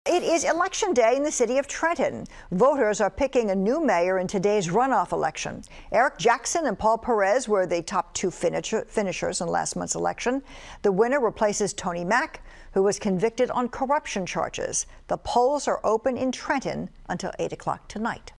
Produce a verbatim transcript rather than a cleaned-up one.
It is election day in the city of Trenton. Voters are picking a new mayor in today's runoff election. Eric Jackson and Paul Perez were the top two finisher, finishers in last month's election. The winner replaces Tony Mack, who was convicted on corruption charges. The polls are open in Trenton until eight o'clock tonight.